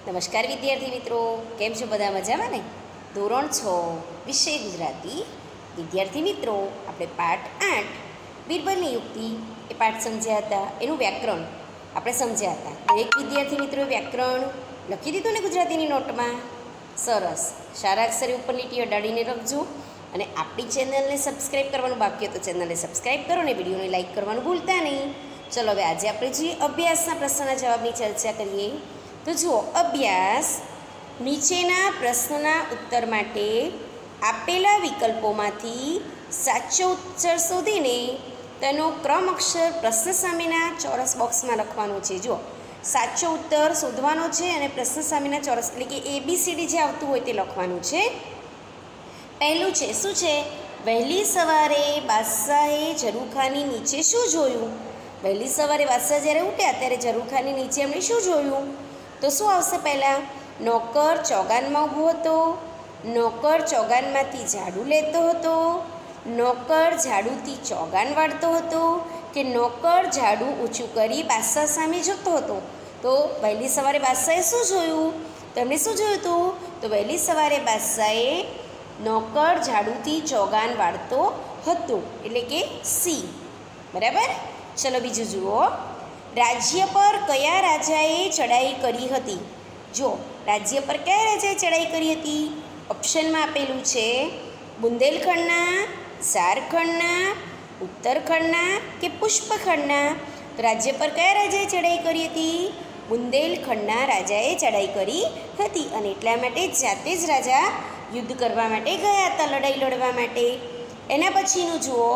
નમસ્કાર વિદ્યાર્થી મિત્રો, કેમ છો? બધા મજામાં ને? ધોરણ 6 વિષય ગુજરાતી. વિદ્યાર્થી મિત્રો, આપણે પાઠ 8 બીરબલની યુક્તિ એ પાઠ સમજ્યા હતા. એનું વ્યાકરણ આપણે સમજ્યા હતા. દરેક વિદ્યાર્થી મિત્રોએ વ્યાકરણ લખી દીધું ને ગુજરાતીની નોટમાં? સરસ. સારા અક્ષરે ઉપર લીટી અડાડીને લખજો. અને આપણી ચેનલને સબસ્ક્રાઈબ કરવાનું બાકી હોય તો ચેનલને સબસ્ક્રાઈબ કરો ને વિડીયોને લાઈક કરવાનું ભૂલતા નહીં. ચલો, હવે આજે આપણે જે અભ્યાસના પ્રશ્નના જવાબની ચર્ચા કરીએ. તો જુઓ, અભ્યાસ નીચેના પ્રશ્નના ઉત્તર માટે આપેલા વિકલ્પોમાંથી સાચો ઉત્તર શોધીને તેનો ક્રમ અક્ષર પ્રશ્ન સામેના ચોરસ બોક્સમાં લખવાનો છે. જુઓ, સાચો ઉત્તર શોધવાનો છે અને પ્રશ્ન સામેના ચોરસ એટલે કે ABCD જે આવતું હોય તે લખવાનું છે. પહેલું છે, શું છે? વહેલી સવારે બાદશાહે ઝરૂખાની નીચે શું જોયું? વહેલી સવારે બાદશાહ જ્યારે ઉઠ્યા ત્યારે ઝરૂખાની નીચે એમણે શું જોયું? તો શું આવશે? પહેલાં નોકર ચોગાનમાં ઊભો હતો, નોકર ચોગાનમાંથી ઝાડુ લેતો હતો, નોકર ઝાડુથી ચોગાન વાળતો હતો, કે નોકર ઝાડુ ઊંચું કરી બાદશાહ સામે જોતો હતો? તો વહેલી સવારે બાદશાહે શું જોયું? તો એમણે શું જોયું હતું? તો વહેલી સવારે બાદશાહે નોકર ઝાડુથી ચોગાન વાળતો હતો, એટલે કે સી. બરાબર. ચલો, બીજું જુઓ. રાજ્ય પર કયા રાજાએ ચડાઈ કરી હતી? જો, રાજ્ય પર કયા રાજાએ ચડાઈ કરી હતી? ઓપ્શનમાં આપેલું છે બુંદેલખંડના, ઝારખંડના, ઉત્તરખંડના કે પુષ્પખંડના. તો રાજ્ય પર કયા રાજાએ ચડાઈ કરી હતી? બુંદેલખંડના રાજાએ ચડાઈ કરી હતી. અને એટલા માટે જાતે જ રાજા યુદ્ધ કરવા માટે ગયા હતા, લડાઈ લડવા માટે. એના પછીનું જુઓ.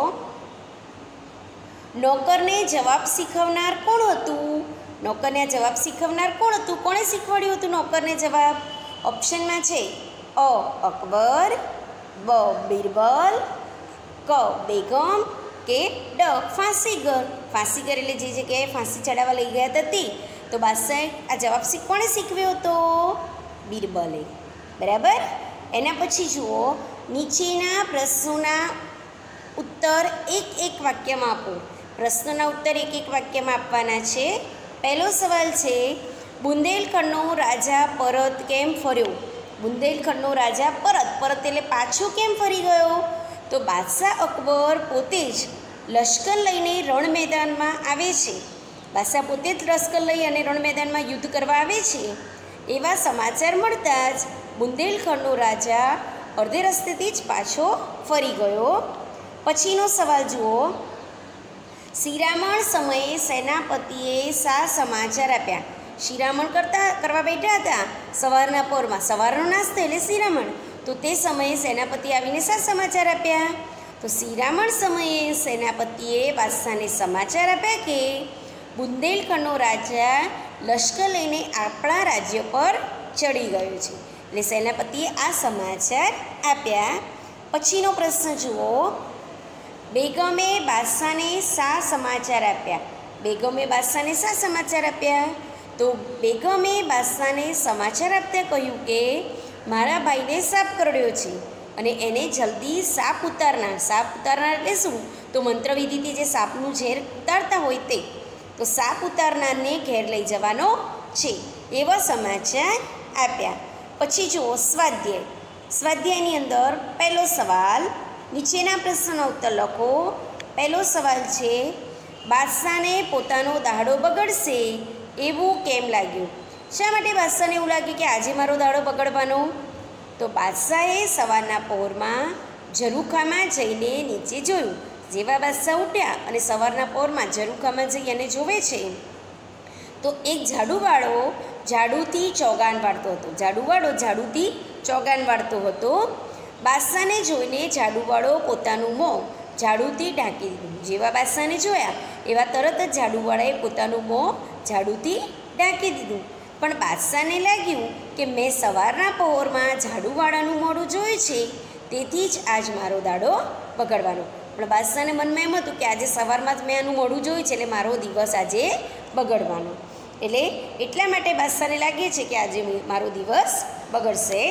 નોકરને જવાબ શીખવનાર કોણ હતું? નોકરને જવાબ શીખવનાર કોણ હતું? કોણે શીખવાડ્યું હતું નોકરને જવાબ? ઓપ્શનમાં છે અ અકબર, બ બીરબલ, ક બેગમ કે ડ ફાંસીગર. ફાંસીગર એટલે જે જગ્યાએ ફાંસી ચડાવવા લઈ ગયા હતા તે. તો બાદશાહે આ જવાબ કોણે શીખવ્યો હતો? બીરબલે. બરાબર. એના પછી જુઓ, નીચેના પ્રશ્નોના ઉત્તર એક વાક્યમાં આપો. પ્રશ્નોના ઉત્તર એક વાક્યમાં આપવાના છે. પહેલો સવાલ છે, બુંદેલખંડનો રાજા પરત કેમ ફર્યો? બુંદેલખંડનો રાજા પરત એટલે પાછો કેમ ફરી ગયો? તો બાદશાહ અકબર પોતે જ લશ્કર લઈને રણ મેદાનમાં આવે છે. બાદશાહ પોતે જ લશ્કર લઈ અને રણ મેદાનમાં યુદ્ધ કરવા આવે છે. એવા સમાચાર મળતા જ બુંદેલખંડનો રાજા અડધે રસ્તેથી જ પાછો ફરી ગયો. પછીનો સવાલ જુઓ. શિરામણ સમયે સેનાપતિએ શા સમાચાર આપ્યા? શિરામણ કરવા બેઠા હતા સવારના પહોરમાં. સવારનો નાસ્તો એટલે શિરામણ. તો તે સમયે સેનાપતિ આવીને શા સમાચાર આપ્યા? તો શિરામણ સમયે સેનાપતિએ બાદશાહને સમાચાર આપ્યા કે બુંદેલખંડનો રાજા લશ્કર લઈને આપણા રાજ્ય પર ચડી ગયો છે. એટલે સેનાપતિએ આ સમાચાર આપ્યા. પછીનો પ્રશ્ન જુઓ. બેગમે બાદશાહને શા સમાચાર આપ્યા? બેગમે બાદશાહને શા સમાચાર આપ્યા? તો બેગમે બાદશાહને સમાચાર આપતા કહ્યું કે મારા ભાઈને સાપ કરડ્યો છે અને એને જલ્દી સાપ ઉતારનાર. સાપ ઉતારનાર એટલે શું? તો મંત્રવિધિથી જે સાપનું ઝેર ઉતારતા હોય તે. તો સાપ ઉતારનારને ઘેર લઈ જવાનો છે એવા સમાચાર આપ્યા. પછી જુઓ, સ્વાધ્યાય. સ્વાધ્યાયની અંદર પહેલો સવાલ, નીચેના પ્રશ્નનો ઉત્તર લખો. પહેલો સવાલ છે, બાદશાહને પોતાનો દાડો બગડશે એવું કેમ લાગ્યું? શા માટે બાદશાહને એવું લાગ્યું કે આજે મારો દાડો બગડવાનો? તો બાદશાહે સવારના પહોરમાં ઝરૂખામાં જઈને નીચે જોયું. જેવા બાદશાહ ઉઠ્યા અને સવારના પહોરમાં ઝરૂખામાં જઈ અને જોવે છે તો એક ઝાડુવાળો ઝાડુથી ચોગાન વાળતો હતો. ઝાડુથી ચોગાન વાળતો હતો. બાદશાહને જોઈને ઝાડુવાળો પોતાનું મોં ઝાડુથી ઢાંકી દીધું. જેવા બાદશાહને જોયા એવા તરત જ ઝાડુવાળાએ પોતાનું મોં ઝાડુથી ઢાંકી દીધું. પણ બાદશાહને લાગ્યું કે મેં સવારના પહોરમાં ઝાડુવાળાનું મોઢું જોયું છે, તેથી જ આજ મારો દાડો બગડવાનો. પણ બાદશાહને મનમાં એમ હતું કે આજે સવારમાં જ મેં આનું મોઢું જોયું છે એટલે મારો દિવસ આજે બગડવાનો. એટલે એટલા માટે બાદશાહને લાગે છે કે આજે મારો દિવસ બગડશે.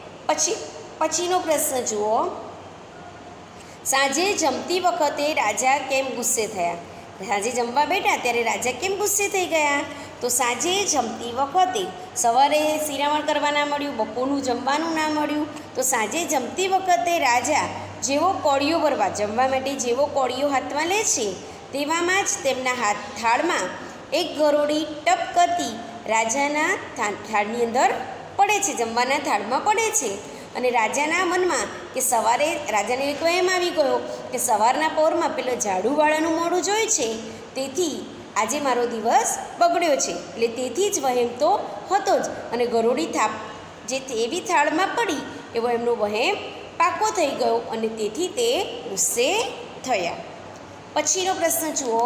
પછીનો પ્રશ્ન જુઓ. સાંજે જમતી વખતે રાજા કેમ ગુસ્સે થયા? સાંજે જમવા બેઠા ત્યારે રાજા કેમ ગુસ્સે થઈ ગયા? તો સાંજે જમતી વખતે સવારે શિરામણ કરવા ના મળ્યું, બપોરનું જમવાનું ના મળ્યું, તો સાંજે જમતી વખતે રાજા જેવો કોળીઓ ભરવા જમવા માટે જેવો કોળીઓ હાથમાં લે છે તેવામાં જ તેમના થાળમાં એક ગરોળી ટપ કરતી રાજાના થાળની અંદર પડે છે, જમવાના થાળમાં પડે છે. અને રાજાના મનમાં કે સવારે રાજાને એક વહેમ આવી ગયો કે સવારના પહોરમાં પેલો ઝાડુવાળાનું મોઢું જોયું છે, તેથી આજે મારો દિવસ બગડ્યો છે. એટલે તેથી જ વહેમ તો હતો જ, અને ગરોળી થાપ જે એવી થાળમાં પડી એવો એમનો વહેમ પાકો થઈ ગયો અને તેથી તે ગુસ્સે થયા. પછીનો પ્રશ્ન જુઓ,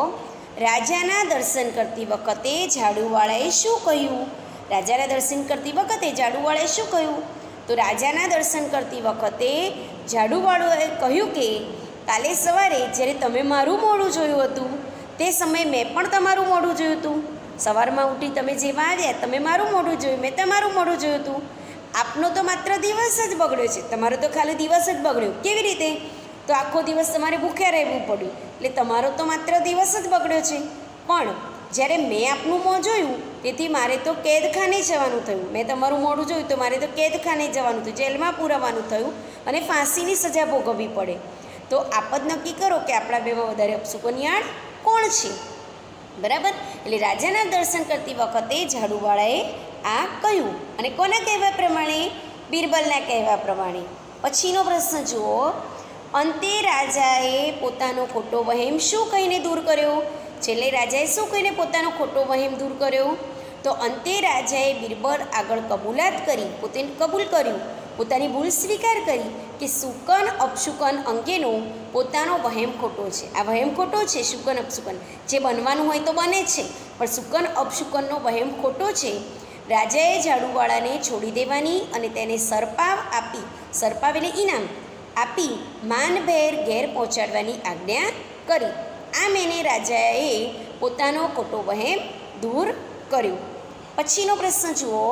રાજાના દર્શન કરતી વખતે ઝાડુવાળાએ શું કહ્યું? રાજાના દર્શન કરતી વખતે ઝાડુવાળાએ શું કહ્યું? તો રાજાના દર્શન કરતી વખતે ઝાડુવાળાએ કહ્યું કે કાલે સવારે જ્યારે તમે મારું મોઢું જોયું હતું તે સમયે મેં પણ તમારું મોઢું જોયું હતું. સવારમાં ઉઠી તમે જેવા આવ્યા તમે મારું મોઢું જોયું, મેં તમારું મોઢું જોયું હતું. આપનો તો માત્ર દિવસ જ બગડ્યો છે, તમારો તો ખાલી દિવસ જ બગડ્યો. કેવી રીતે? તો આખો દિવસ તમારે ભૂખ્યા રહેવું પડ્યું, એટલે તમારો તો માત્ર દિવસ જ બગડ્યો છે. પણ જ્યારે મેં આપનું મોં જોયું તેથી મારે તો કેદખાને જવાનું થયું. મેં તમારું મોઢું જોયું તો મારે તો કેદખાને જવાનું થયું, જેલમાં પૂરવાનું થયું અને ફાંસીની સજા ભોગવવી પડે. તો આપ જ નક્કી કરો કે આપણા બેમાં વધારે અપશુકનિયાળ કોણ છે? બરાબર. એટલે રાજાના દર્શન કરતી વખતે ઝાડુવાળાએ આ કહ્યું, અને કોના કહેવા પ્રમાણે? બિરબલના કહેવા પ્રમાણે. પછીનો પ્રશ્ન જુઓ, અંતે રાજાએ પોતાનો ખોટો વહેમ શું કહીને દૂર કર્યો? છેલ્લે રાજાએ શું કહીને પોતાનો ખોટો વહેમ દૂર કર્યો? તો અંતે રાજાએ બિરબલ આગળ કબૂલાત કરી, પોતે કબૂલ કર્યું, પોતાની ભૂલ સ્વીકાર કરી કે શુકન અપશુકન અંગેનો પોતાનો વહેમ ખોટો છે. આ વહેમ ખોટો છે, શુકન અપશુકન જે બનવાનું હોય તો બને છે, પણ શુકન અપશુકનનો વહેમ ખોટો છે. રાજાએ ઝાડુવાળાને છોડી દેવાની અને તેને સરપાવ આપી, સરપાવ એટલે ઇનામ આપી માનભેર ઘેર પહોંચાડવાની આજ્ઞા કરી. આમ એને રાજાએ પોતાનો ખોટો વહેમ દૂર કર્યો. પછીનો પ્રશ્ન જુઓ,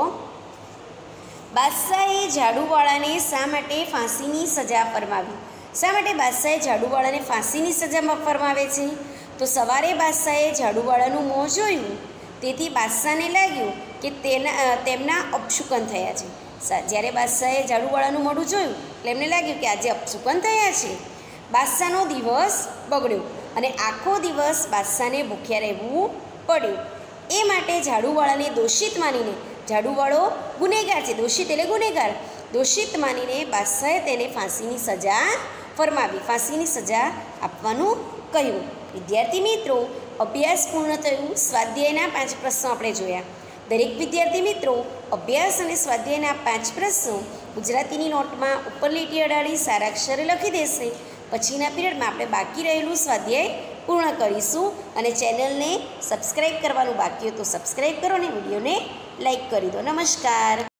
બાદશાહે ઝાડુવાળાને શા માટે ફાંસીની સજા ફરમાવી? શા માટે બાદશાહે ઝાડુવાળાને ફાંસીની સજા ફરમાવે છે? તો સવારે બાદશાહે ઝાડુવાળાનું મોં જોયું તેથી બાદશાહને લાગ્યું કે તેમના અપશુકન થયા છે. જ્યારે બાદશાહે ઝાડુવાળાનું મોઢું જોયું એટલે એમને લાગ્યું કે આજે અપશુકન થયા છે. બાદશાહનો દિવસ બગડ્યો અને આખો દિવસ બાદશાહને ભૂખ્યા રહેવું પડ્યું. એ માટે ઝાડુવાળાને દોષિત માનીને, ઝાડુવાળો ગુનેગાર છે, દોષિત એટલે ગુનેગાર, દોષિત માનીને બાદશાહે તેને ફાંસીની સજા ફરમાવી, ફાંસીની સજા આપવાનું કહ્યું. વિદ્યાર્થી મિત્રો, અભ્યાસ પૂર્ણ થયું. સ્વાધ્યાયના 5 પ્રશ્નો આપણે જોયા. દરેક વિદ્યાર્થી મિત્રો અભ્યાસ અને સ્વાધ્યાયના 5 પ્રશ્નો ગુજરાતીની નોટમાં ઉપર લીટી અડાડી સારા અક્ષરે લખી દેશે. પછીના પીરિયડમાં આપણે બાકી રહેલું સ્વાધ્યાય પૂર્ણ કરીશું. અને ચેનલને સબસ્ક્રાઈબ કરવાનું બાકી હોય તો સબસ્ક્રાઈબ કરો અને વિડીયોને લાઈક કરી દો. નમસ્કાર.